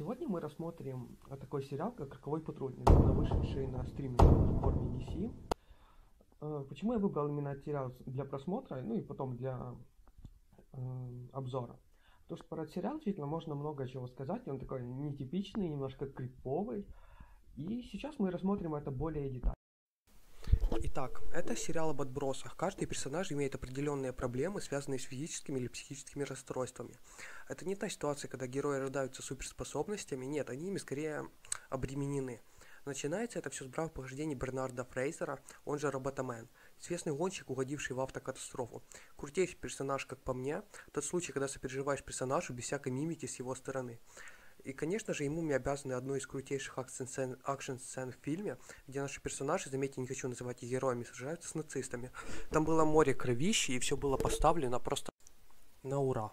Сегодня мы рассмотрим такой сериал, как «Роковой патруль», недавно вышедший на стриминговой платформе DC. Почему я выбрал именно этот сериал для просмотра, ну и потом для обзора? Потому что про этот сериал действительно можно много чего сказать, он такой нетипичный, немножко криповый. И сейчас мы рассмотрим это более детально. Итак, это сериал об отбросах. Каждый персонаж имеет определенные проблемы, связанные с физическими или психическими расстройствами. Это не та ситуация, когда герои рождаются суперспособностями, нет, они ими скорее обременены. Начинается это все с бравых похождений Бернарда Фрейзера, он же Роботамен, известный гонщик, угодивший в автокатастрофу. Крутейший персонаж, как по мне, тот случай, когда сопереживаешь персонажу без всякой мимики с его стороны. И, конечно же, ему мы обязаны одной из крутейших акшн-сцен в фильме, где наши персонажи, заметьте, не хочу называть их героями, сражаются с нацистами. Там было море кровищи, и все было поставлено просто на ура.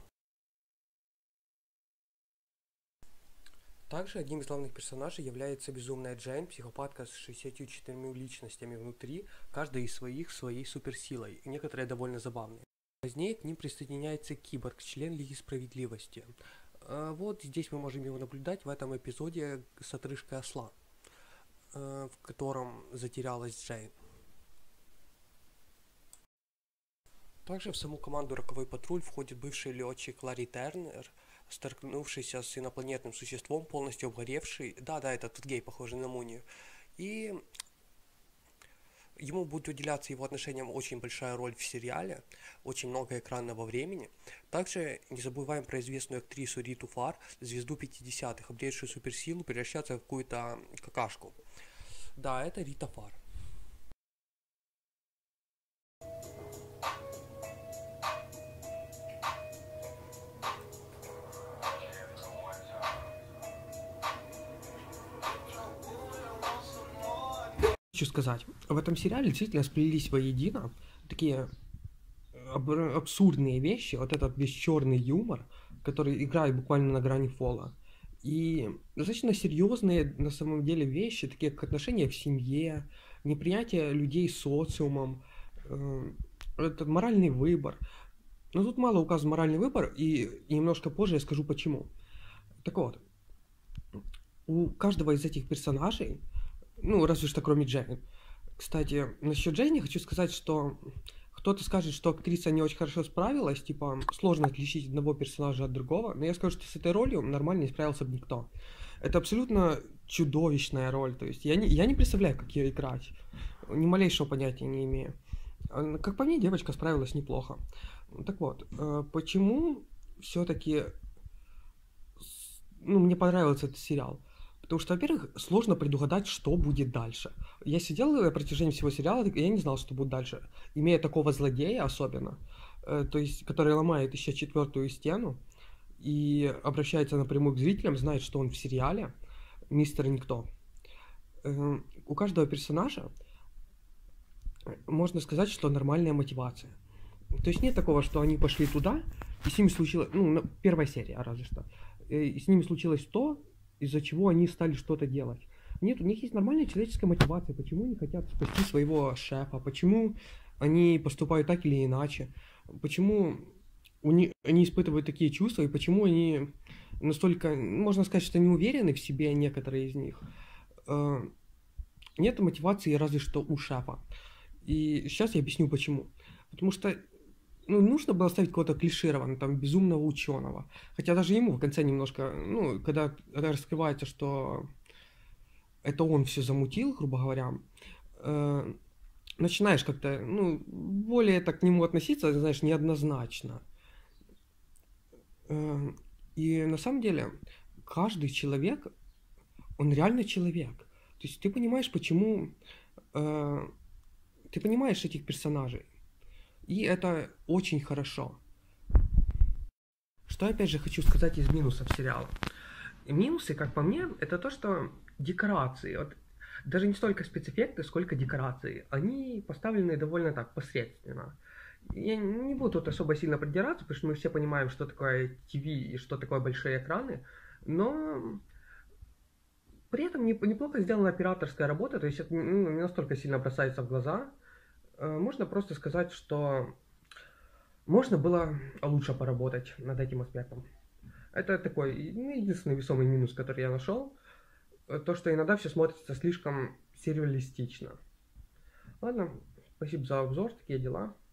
Также одним из главных персонажей является безумная Джейн, психопатка с 64 личностями внутри, каждая из своей суперсилой, и некоторые довольно забавные. Позднее к ним присоединяется Киборг, член Лиги Справедливости. Вот здесь мы можем его наблюдать в этом эпизоде с отрыжкой осла, в котором затерялась Джейн. Также в саму команду «Роковой патруль» входит бывший летчик Ларри Тернер, столкнувшийся с инопланетным существом, полностью обгоревший. Да, это тот гей, похожий на Мунию. И ему будет уделяться его отношениям очень большая роль в сериале, очень много экранного времени. Также не забываем про известную актрису Риту Фар, звезду 50-х, обретшую суперсилу, превращаться в какую-то какашку. Да, это Рита Фар. Хочу сказать, в этом сериале действительно сплелись воедино такие абсурдные вещи, вот этот весь черный юмор, который играет буквально на грани фола, и достаточно серьезные на самом деле вещи, такие как отношения в семье, непринятие людей социумом, этот моральный выбор. Но тут мало указан моральный выбор, и немножко позже я скажу почему. Так вот, у каждого из этих персонажей, ну, разве что кроме Джейн. Кстати, насчет Джейни хочу сказать, что кто-то скажет, что актриса не очень хорошо справилась, типа, сложно отличить одного персонажа от другого, но я скажу, что с этой ролью нормально не справился бы никто. Это абсолютно чудовищная роль, то есть я не представляю, как ее играть, ни малейшего понятия не имею. Как по мне, девочка справилась неплохо. Так вот, почему все-таки мне понравился этот сериал? Потому что, во-первых, сложно предугадать, что будет дальше. Я сидел на протяжении всего сериала, и я не знал, что будет дальше. Имея такого злодея особенно, то есть, который ломает еще четвертую стену и обращается напрямую к зрителям, знает, что он в сериале, мистер Никто. У каждого персонажа можно сказать, что нормальная мотивация. То есть нет такого, что они пошли туда, и с ними случилось, первая серия, разве что, и с ними случилось то, из-за чего они стали что-то делать. Нет, у них есть нормальная человеческая мотивация, почему они хотят спасти своего шефа, почему они поступают так или иначе, почему они испытывают такие чувства, и почему они настолько, можно сказать, что не уверены в себе, некоторые из них. Нет мотивации разве что у шефа. И сейчас я объясню почему. Потому что нужно было ставить кого-то клишированного, там, безумного ученого. Хотя даже ему в конце немножко, когда раскрывается, что это он все замутил, грубо говоря, начинаешь как-то, более так к нему относиться, знаешь, неоднозначно. И на самом деле каждый человек, он реально человек. То есть ты понимаешь, почему... Ты понимаешь этих персонажей. И это очень хорошо. Что опять же хочу сказать из минусов сериала. Минусы, как по мне, это то, что декорации, вот, даже не столько спецэффекты, сколько декорации, они поставлены довольно так посредственно. Я не буду тут особо сильно придираться, потому что мы все понимаем, что такое ТВ и что такое большие экраны, но при этом неплохо сделана операторская работа, то есть это не настолько сильно бросается в глаза. Можно просто сказать, что можно было лучше поработать над этим аспектом. Это такой, ну, единственный весомый минус, который я нашел. То, что иногда все смотрится слишком сюрреалистично. Ладно, спасибо за обзор, такие дела.